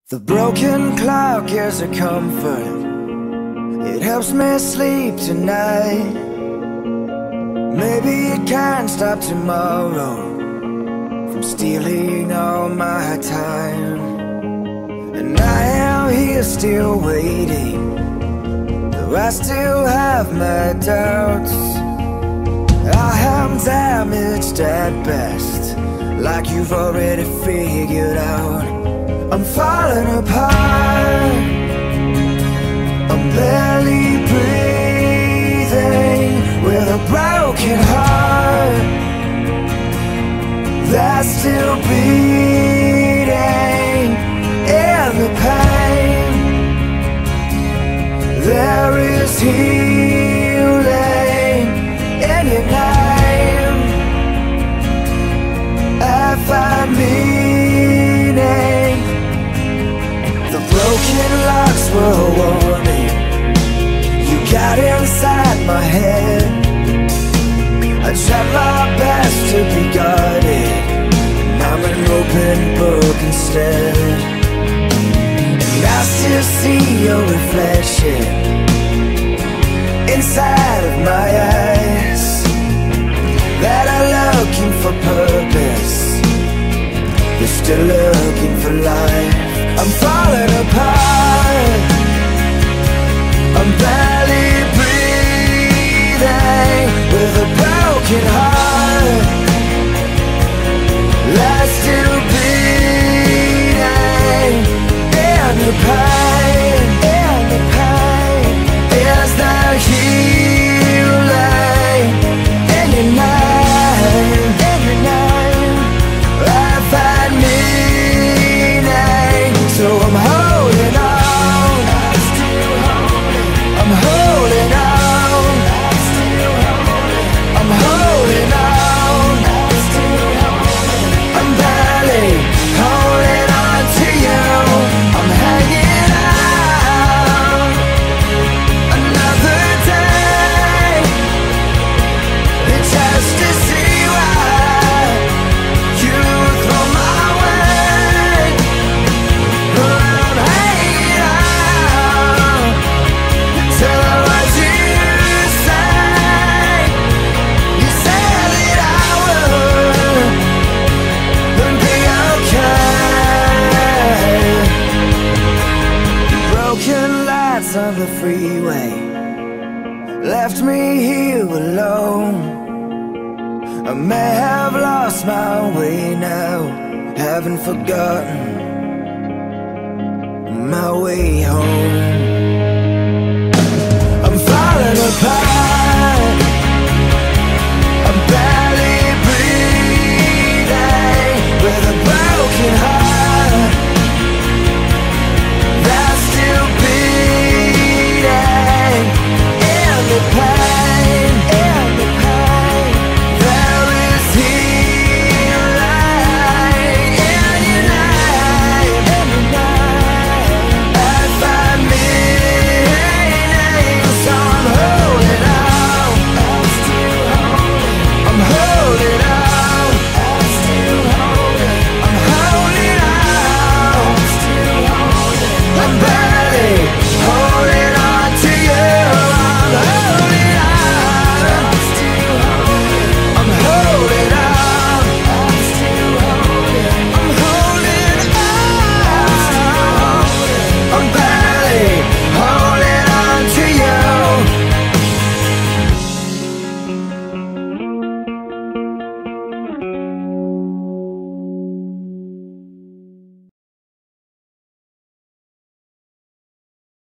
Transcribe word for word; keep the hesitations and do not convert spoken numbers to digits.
The broken clock is a comfort. It helps me sleep tonight. Maybe it can't stop tomorrow from stealing all my time. And I am here still waiting, though I still have my doubts. I am damaged at best, like you've already figured out. I'm falling apart, I'm barely breathing, with a broken heart that's still beating. In the pain, there is healing in your name. I find meaning. The broken locks were a warning. You got inside my head. I tried my best to be guarded, and I'm an open book instead. And I still see your reflection inside of my eyes, that are looking for purpose, you're still looking for life. I'm falling apart, I'm barely breathing, with a broken heart that's still beating. In the pain, in the pain, is there healing in your name, in your name. I find meaning, so I'm holding on, I'm still holding, I'm holding on, I'm still holding, I'm holding on, I'm still holding, I'm barely holding on to you. I'm hanging out another day, just to see what you throw my way. I'm hanging out till what you say. You said that I would be okay. Broken lights on the freeway left me here alone. I may have lost my way now, haven't forgotten my way home.